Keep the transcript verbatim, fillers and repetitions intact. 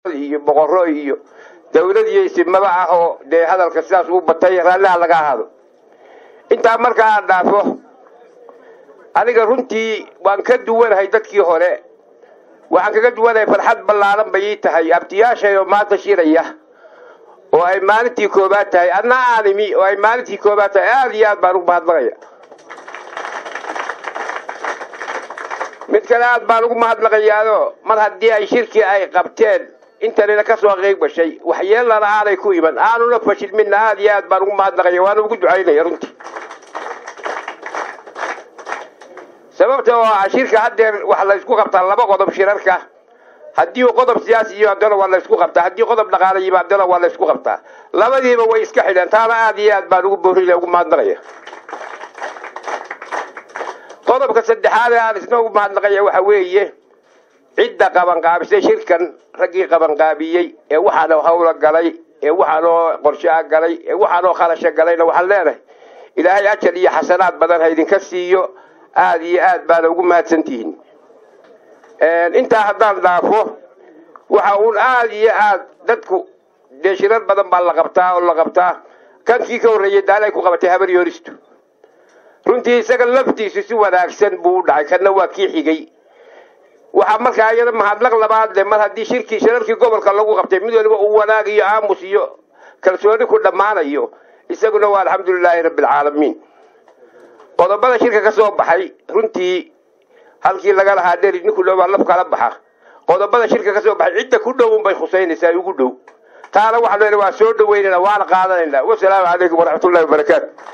iyo boqorro iyo dawladii ismaba ah oo de hadalka sidaas uu batay raalaha laga hado inta marka aan dhaafo aniga runtii waan ka duwanahay dadkii hore waxaan kaga duwanahay farxad ballaaran bay tahay abtiyaashay oo maanta shiraya oo ay maalintii koobaad tahay anna aanimi oo ay maalintii koobaad tahay aad iyo aad baan ugu mahadnaqaya mid kale aad baan ugu mahadnaqayaa mar haddii ay shirkii ay qabteen intana ka soo qeyb gashay waxyeelana aanay ku iman aanuna fashilmin aad iyo aad baan ugu mahadnaqayaa waan ugu ducaynaya runtii sababta oo shirka haddeer wax la isku qabtaa laba qodob shirarka haddii qodob siyaasi iyo haddana waa la isku qabtaa haddii qodob dhaqaale iyo haddana waa la isku qabtaa labadiiba way iska xidhan taana aad iyo aad baan ugu booriyay ugu mahadnaqayaa qodobka saddexaad ee aan isna ugu mahadnaqayaa waxa weeye cidda qaban qaabisay shirkan raggii qaban qaabiyay ee waxaan hawla galay ee waxaan qorshe galay ee waxaan kharash galayna waxaan leenahay ilaahay ajal iyo xasanaad badan ha idinka siiyo aad iyo aad baan ugu mahadsantihiin een inta haddaan dhaafo waxa uu aad iyo aad dadku deeshirar badan baa la qabtaa oo la qabtaa kankii ka horeeyay daalay ku qabatay habar yooristu runtii isaga laftiisu si wanaagsan buu dhacay kana waa kii xigay waxa marka ayada mahadnaq labaad le mar haddii shirkii shirarkii gobolka lagu qabtay mid waliba uu wanaag iyo aamus iyo kalsooni ku dhamaanayo isaguna waa alxamdulilaahi rabbil caalamiin qodobada shirka ka soo baxay runtii halkii laga lahaa dheeri ninku loo waa laf kala baxa qodobada shirka ka soo baxay cidda ku dhow bay xuseynaysaa ugu dhow taana waxa leeyahay waa soo dhaweynayna waana qaadanaynaa wassalaamu calaykum waraxmatullaahi wabarakaatuh